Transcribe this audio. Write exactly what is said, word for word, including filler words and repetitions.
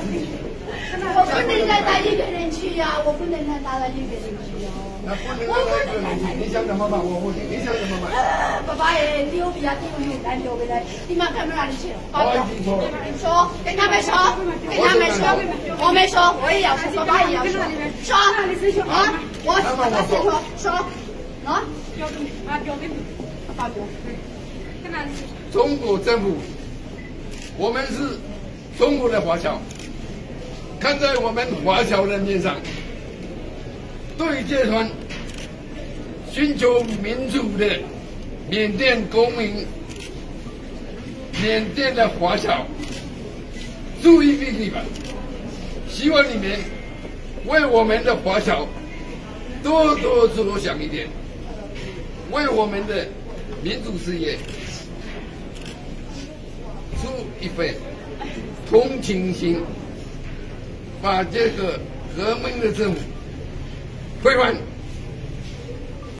我不能让他一个人去呀、啊，我不能让他一个人去呀、啊。 那不能让他一个人去，你想怎么办？我问你，你想怎么办？ 呃，爸爸也留不下，留留来留回来，你们干嘛让你去？ 我已经说了。 说，跟他们说，跟他们说，我没说，我也要说，爸爸也要说，说啊，我我说说啊，标准啊标准，发表。 中国政府，我们是中国的华侨，看在我们华侨人面上，对这团寻求民主的缅甸公民、缅甸的华侨，注意力力吧。希望你们为我们的华侨多多着想一点，为我们的民主事业出一份同情心，把这个革命的政府推翻。